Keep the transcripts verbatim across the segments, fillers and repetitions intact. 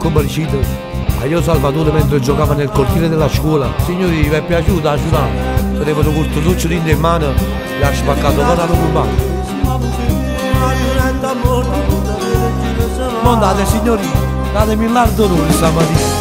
come recita a io Salvatore mentre giocava nel cortile della scuola. Signori, vi è piaciuta la città? Sarevano corto lucciolino in mano e ha spaccato con la cubana. Mondate signori, datemi l'ardo d'oro stamattina.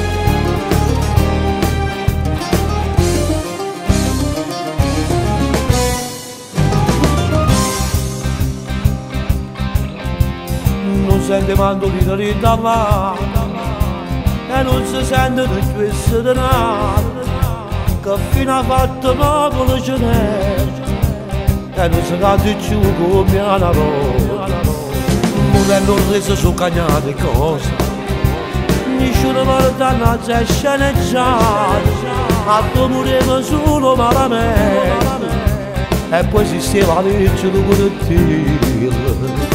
Non sente mandolino da mano e non si sente più essere denaro, che fino a fatto popolo ce n'è e non si cade più come una rosa. Modello reso su cagnate cosa, nessuno guarda c'è sceneggiato, a tu muriamo solo malamente e poi esisteva la legge di correttivo.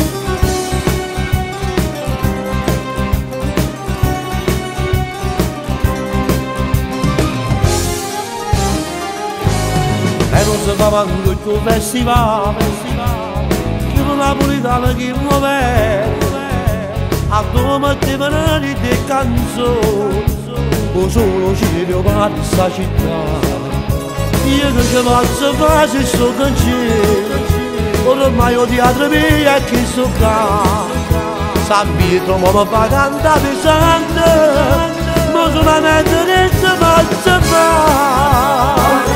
E non si fa manco il festival, che non napolitano che muove, a due mattine di canzoni, o solo cielo per questa città. Io che ci faccio fare sto cancello, ormai ho teatro mio e chi sto qua. San Pietro mi fa cantare pesante, ma solamente che si faccia fare.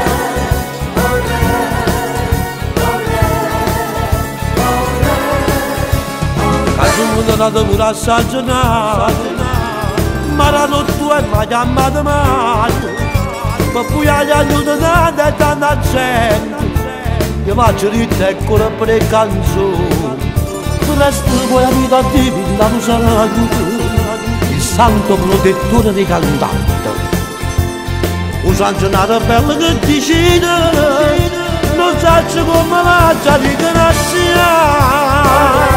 Sono nato pure a stagionare, ma la notte è mai chiamata mai, ma poi agli aiuto tanto e tanta gente, io faccio ritta e corro per le canzoni, il resto poi la vita divina lo sarà il santo protettore dei cantanti. Un sancionato bello che decide, non sa come la già di grazia.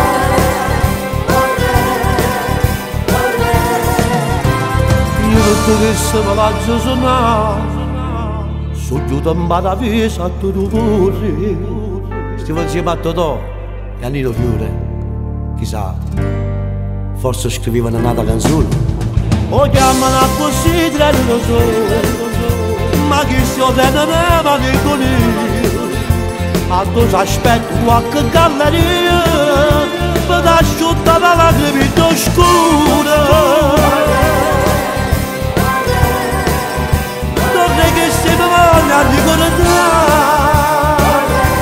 Tutto che se me faccio suonare, sono giù da mbata visa a tutto corri. Stiamo insieme a Totò e a Nino Fiore, chissà, forse scrivevano un'altra canzone. O chiamano a così tre lo so, ma chi si otteneva di colì, a dove aspetto qualche galleria, per asciuttare la lacrima oscura. Che se mi voglio ricordare,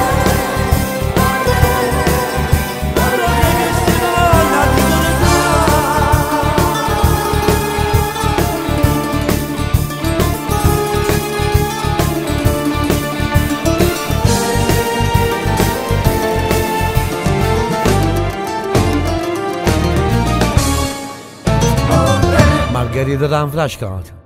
che se mi voglio ricordare. Margherita D'Anfrascato.